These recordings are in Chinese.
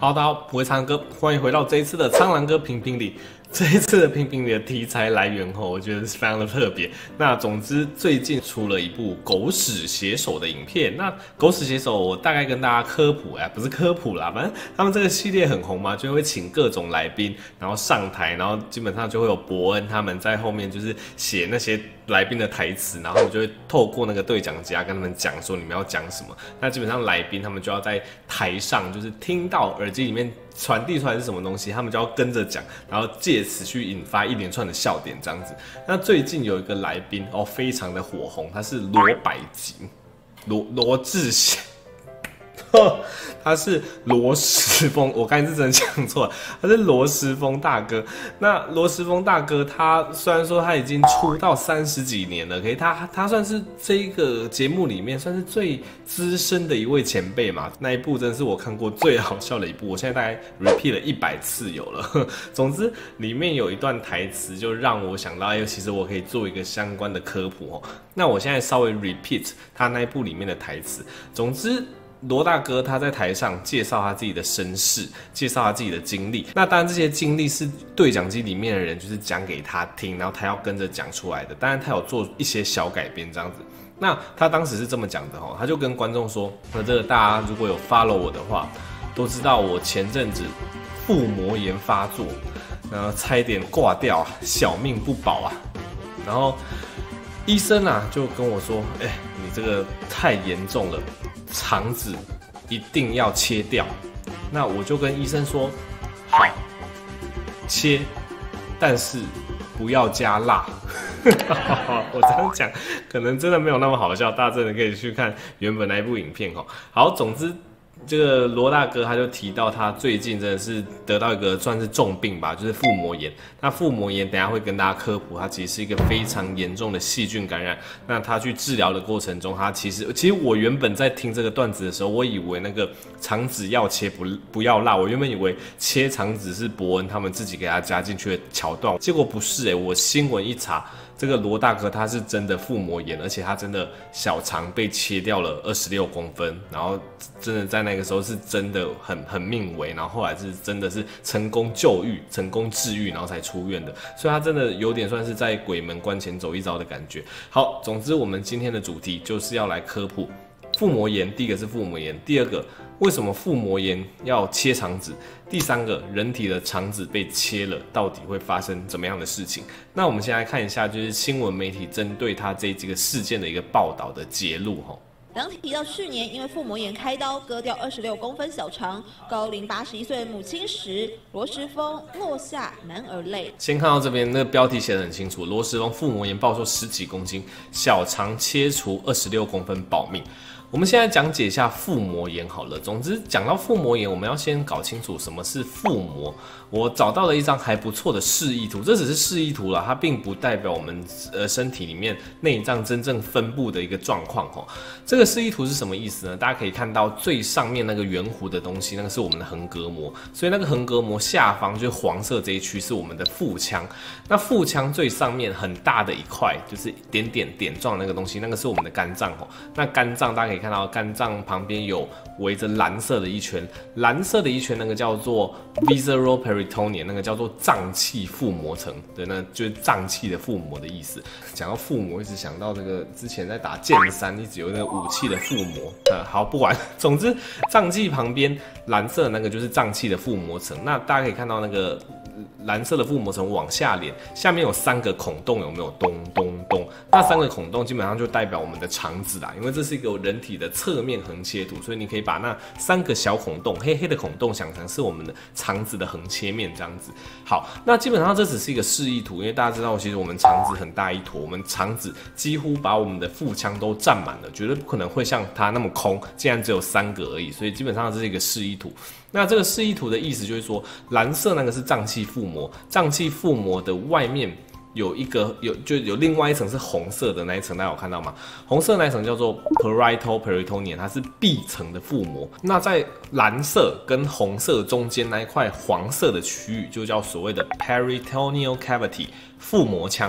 好，大家好，我是苍狼哥，欢迎回到这一次的苍狼哥评评理。这一次的评评理的题材来源我觉得是非常的特别。那总之，最近出了一部《狗屎写手》的影片。那《狗屎写手》我大概跟大家科普，不是科普啦，反正他们这个系列很红嘛，就会请各种来宾，然后上台，然后基本上就会有伯恩他们在后面就是写那些来宾的台词，然后我就会透过那个对讲机跟他们讲说你们要讲什么。那基本上来宾他们就要在台上就是听到耳机里面传递出来是什么东西，他们就要跟着讲，然后借此去引发一连串的笑点这样子。那最近有一个来宾非常的火红，他是罗百吉，罗志祥。他是罗时丰，我刚才是真的讲错了，他是罗时丰大哥。那罗时丰大哥，他虽然说他已经出道30几年了，可是他算是这个节目里面算是最资深的一位前辈嘛。那一部真的是我看过最好笑的一部，我现在大概 repeat 了100次有了。总之，里面有一段台词就让我想到，其实我可以做一个相关的科普。那我现在稍微 repeat 他那一部里面的台词。总之，罗大哥他在台上介绍他自己的身世，介绍他自己的经历。那当然这些经历是对讲机里面的人就是讲给他听，然后他要跟着讲出来的。当然他有做一些小改编这样子。那他当时是这么讲的，他就跟观众说：这个大家如果有 follow 我的话，都知道我前阵子腹膜炎发作，然后差一点挂掉，小命不保啊。然后医生就跟我说：你这个太严重了，肠子一定要切掉。那我就跟医生说：好，切，但是不要加辣。我这样讲可能真的没有那么好笑，大家真的可以去看原本那一部影片。好，总之这个罗大哥他就提到他最近真的是得到一个算是重病吧，就是腹膜炎。那腹膜炎等一下会跟大家科普，它其实是一个非常严重的细菌感染。那他去治疗的过程中，他其实我原本在听这个段子的时候，我以为那个肠子要切不要辣，我原本以为切肠子是伯恩他们自己给他加进去的桥段，结果不是我新闻一查，这个罗大哥他是真的腹膜炎，而且他真的小肠被切掉了26公分，然后真的在那个时候是真的很命危，然后后来是真的是成功救愈、成功治愈，然后才出院的，所以他真的有点算是在鬼门关前走一遭的感觉。好，总之我们今天的主题就是要来科普腹膜炎。第一个是腹膜炎，第二个为什么腹膜炎要切肠子，第三个人体的肠子被切了到底会发生怎么样的事情。那我们先来看一下就是新闻媒体针对他这个事件的一个报道的揭露。 当提到去年因为腹膜炎开刀割掉26公分小肠，高龄81岁的母亲时，罗时丰落下男儿泪。 先看到这边，那个标题写得很清楚，罗时丰腹膜炎暴瘦10几公斤，小肠切除26公分保命。我们现在讲解一下腹膜炎好了。总之，讲到腹膜炎，我们要先搞清楚什么是腹膜。我找到了一张还不错的示意图，这只是示意图啦，它并不代表我们身体里面内脏真正分布的一个状况。这个示意图是什么意思呢？大家可以看到最上面那个圆弧的东西，那个是我们的横膈膜，所以那个横膈膜下方就是黄色这一区是我们的腹腔。那腹腔最上面很大的一块就是点状那个东西，那个是我们的肝脏。那肝脏大家可以看到，肝脏旁边有围着蓝色的一圈，蓝色的一圈那个叫做 visceral peritoneum， 那个叫做脏器腹膜层，对，那就是脏器的腹膜的意思。讲到腹膜，一直想到那个之前在打剑3一直有那个武器的腹膜。好，不管，总之脏器旁边蓝色的那个就是脏器的腹膜层。那大家可以看到那个蓝色的腹膜层往下连，下面有3个孔洞，有没有？咚咚咚，那3个孔洞基本上就代表我们的肠子啦，因为这是一个人体的侧面横切图，所以你可以把那3个小孔洞，黑黑的孔洞想成是我们的肠子的横切面这样子。好，那基本上这只是一个示意图，因为大家知道，其实我们肠子很大一坨，我们肠子几乎把我们的腹腔都占满了，绝对不可能会像它那么空，竟然只有3个而已，所以基本上这是一个示意图。那这个示意图的意思就是说，蓝色那个是脏器腹膜，脏器腹膜的外面有另外一层是红色的那一层，大家有看到吗？红色那一层叫做 parietal peritoneum， 它是壁层的腹膜。那在蓝色跟红色中间那一块黄色的区域，就叫所谓的 peritoneal cavity 腹膜腔。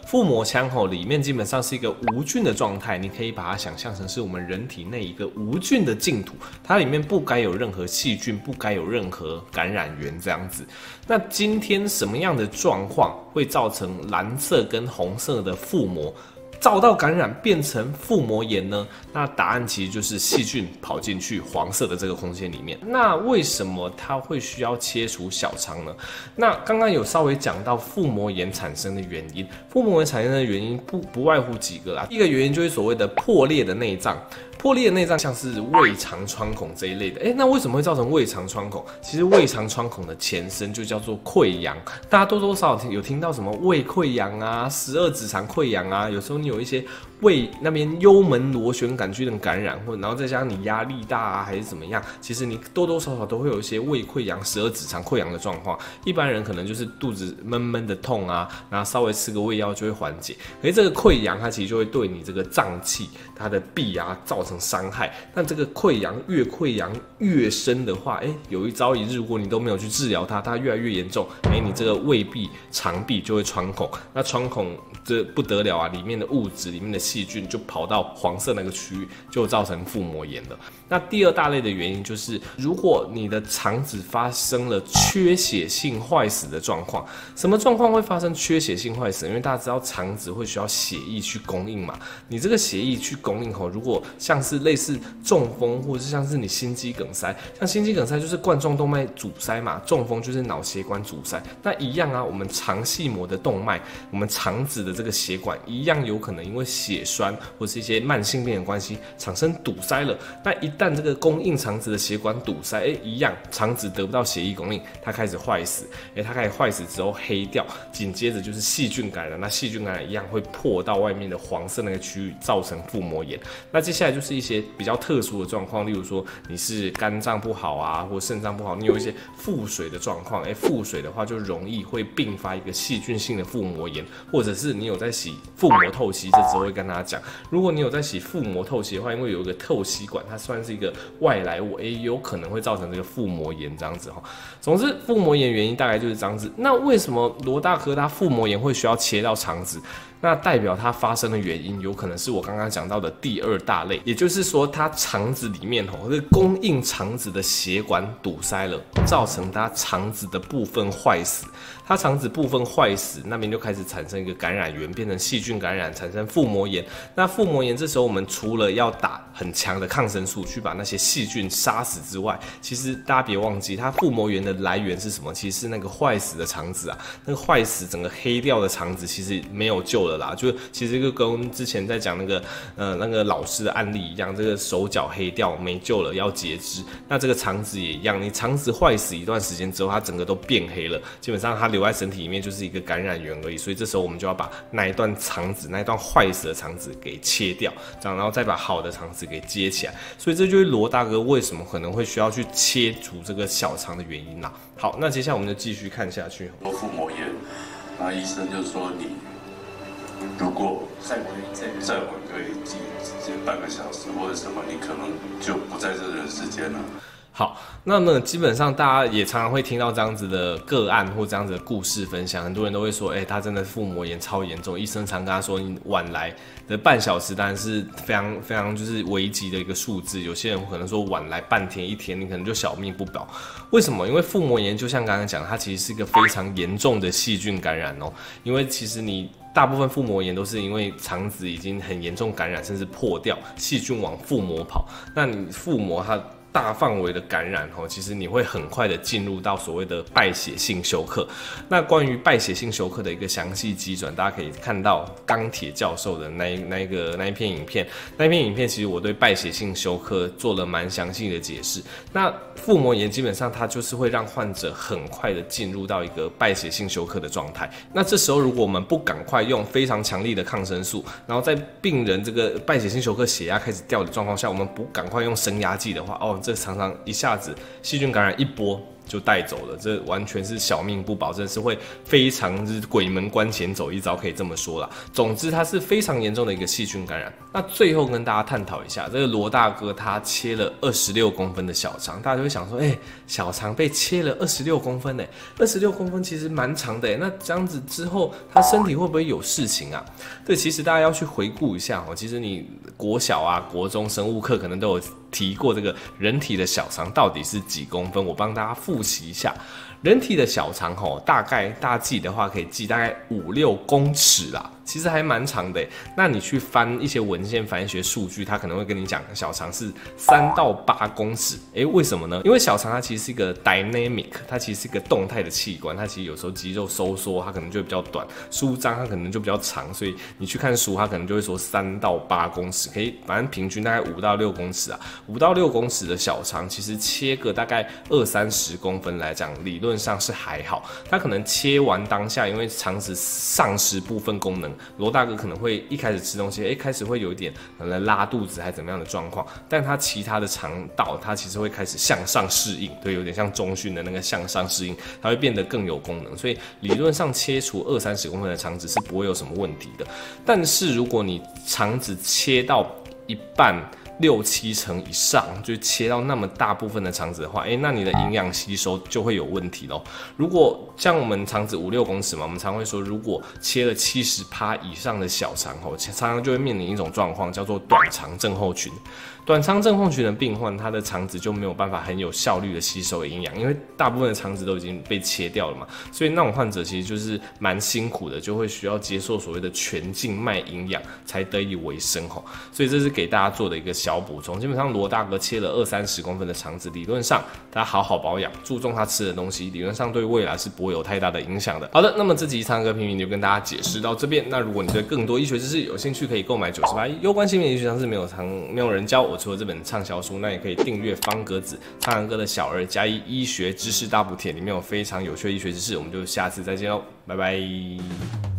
腹膜腔里面基本上是一个无菌的状态，你可以把它想象成是我们人体内一个无菌的净土，它里面不该有任何细菌，不该有任何感染源这样子。那今天什么样的状况会造成蓝色跟红色的腹膜遭到感染变成腹膜炎呢？那答案其实就是细菌跑进去黄色的这个空间里面。那为什么它会需要切除小肠呢？那刚刚有稍微讲到腹膜炎产生的原因，腹膜炎产生的原因不外乎几个啦。第一个原因就是所谓的破裂的内脏。破裂的内脏像是胃肠穿孔这一类的，那为什么会造成胃肠穿孔？其实胃肠穿孔的前身就叫做溃疡，大家多多少少有听到什么胃溃疡啊、12指肠溃疡啊，有时候你有一些胃那边幽门螺旋杆菌的感染，然后再加上你压力大啊，还是怎么样，其实你多多少少都会有一些胃溃疡、12指肠溃疡的状况。一般人可能就是肚子闷闷的痛啊，然后稍微吃个胃药就会缓解。可是这个溃疡它其实就会对你这个脏器、它的壁啊造成伤害。那这个溃疡越深的话，有一朝一日如果你都没有去治疗它，它越来越严重，你这个胃壁、肠壁就会穿孔。那穿孔这不得了啊，里面的物质、里面的细菌就跑到黄色那个区域，就造成腹膜炎了。那第二大类的原因就是，如果你的肠子发生了缺血性坏死的状况，什么状况会发生缺血性坏死？因为大家知道肠子会需要血液去供应嘛，你这个血液去供应后，如果像是类似中风，或者是像是你心肌梗塞，像心肌梗塞就是冠状动脉阻塞嘛，中风就是脑血管阻塞，那一样啊，我们肠系膜的动脉，我们肠子的这个血管一样有可能因为血栓或是一些慢性病的关系产生堵塞了。那一旦这个供应肠子的血管堵塞，一样肠子得不到血液供应，它开始坏死，它开始坏死之后黑掉，紧接着就是细菌感染，那细菌感染一样会破到外面的黄色那个区域，造成腹膜炎。那接下来就是一些比较特殊的状况，例如说你是肝脏不好啊，或肾脏不好，你有一些腹水的状况，腹水的话就容易会并发一个细菌性的腹膜炎，或者是你有在洗腹膜透析，这之后会跟大家讲，如果你有在洗腹膜透析的话，因为有一个透析管，它算是一个外来物，有可能会造成这个腹膜炎这样子哈。总之，腹膜炎原因大概就是这样子。那为什么罗大哥他腹膜炎会需要切到肠子？那代表它发生的原因有可能是我刚刚讲到的第二大类，也就是说它肠子里面这个供应肠子的血管堵塞了，造成它肠子的部分坏死。它肠子部分坏死，那边就开始产生一个感染源，变成细菌感染，产生腹膜炎。那腹膜炎这时候我们除了要打很强的抗生素去把那些细菌杀死之外，其实大家别忘记，它腹膜炎的来源是什么？其实是那个坏死的肠子啊，那个坏死整个黑掉的肠子其实没有救了啦，就其实就跟之前在讲那个老师的案例一样，这个手脚黑掉没救了，要截肢。那这个肠子也一样，你肠子坏死一段时间之后，它整个都变黑了，基本上它留在身体里面就是一个感染源而已。所以这时候我们就要把那一段肠子，那一段坏死的肠子给切掉，这样然后再把好的肠子给接起来。所以这就是罗大哥为什么可能会需要去切除这个小肠的原因啦。好，那接下来我们就继续看下去。 腹膜炎，那医生就说你如果再晚个半个小时或者什么，你可能就不在这人世间了。 好，那么基本上大家也常常会听到这样子的个案或这样子的故事分享，很多人都会说，他真的腹膜炎超严重，医生常跟他说，你晚来的半小时当然是非常非常就是危急的一个数字，有些人可能说晚来半天一天，你可能就小命不保。为什么？因为腹膜炎就像刚刚讲，它其实是一个非常严重的细菌感染哦，因为其实你大部分腹膜炎都是因为肠子已经很严重感染，甚至破掉，细菌往腹膜跑，那你腹膜它大范围的感染其实你会很快的进入到所谓的败血性休克。那关于败血性休克的一个详细机转，大家可以看到钢铁教授的那一篇影片。那一篇影片其实我对败血性休克做了蛮详细的解释。那腹膜炎基本上它就是会让患者很快的进入到一个败血性休克的状态。那这时候如果我们不赶快用非常强力的抗生素，然后在病人这个败血性休克血压开始掉的状况下，我们不赶快用升压剂的话，这常常一下子细菌感染一波， 就带走了，这完全是小命不保，真的是会非常是鬼门关前走一遭，可以这么说啦。总之，它是非常严重的一个细菌感染。那最后跟大家探讨一下，这个罗大哥他切了26公分的小肠，大家就会想说，小肠被切了26公分，26公分其实蛮长的，那这样子之后他身体会不会有事情啊？对，其实大家要去回顾一下其实你国小啊、国中生物课可能都有提过这个人体的小肠到底是几公分，我帮大家复习一下。人体的小肠大概大家记的话可以记大概5-6公尺啦，其实还蛮长的。那你去翻一些文献、翻一些数据，它可能会跟你讲小肠是3到8公尺。为什么呢？因为小肠它其实是一个 dynamic， 它其实是一个动态的器官，它其实有时候肌肉收缩它可能就会比较短，舒张它可能就比较长，所以你去看书它可能就会说3到8公尺，可以反正平均大概5到6公尺啊。5到6公尺的小肠，其实切个大概20-30公分来讲，理论上是还好。它可能切完当下，因为肠子丧失部分功能，罗大哥可能会一开始吃东西，开始会有一点可能拉肚子还怎么样的状况，但他其他的肠道，它其实会开始向上适应，对，有点像中训的那个向上适应，它会变得更有功能，所以理论上切除20-30公分的肠子是不会有什么问题的。但是如果你肠子切到一半，6-7成以上，就切到那么大部分的肠子的话，那你的营养吸收就会有问题咯。如果像我们肠子5-6公尺嘛，我们常会说，如果切了70%以上的小肠常常就会面临一种状况，叫做短肠症候群。短肠症候群的病患，他的肠子就没有办法很有效率的吸收营养，因为大部分的肠子都已经被切掉了嘛，所以那种患者其实就是蛮辛苦的，就会需要接受所谓的全静脉营养才得以维生所以这是给大家做的一个小补充。基本上罗大哥切了20-30公分的肠子，理论上他好好保养，注重他吃的东西，理论上对未来是不会有太大的影响的。好的，那么这集苍哥评评就跟大家解释到这边。那如果你对更多医学知识有兴趣，可以购买98攸关性别医学常识没有人教我，除了这本畅销书，那也可以订阅方格子苍狼哥的小儿加一医学知识大补帖，里面有非常有趣的医学知识。我们就下次再见喽，拜拜。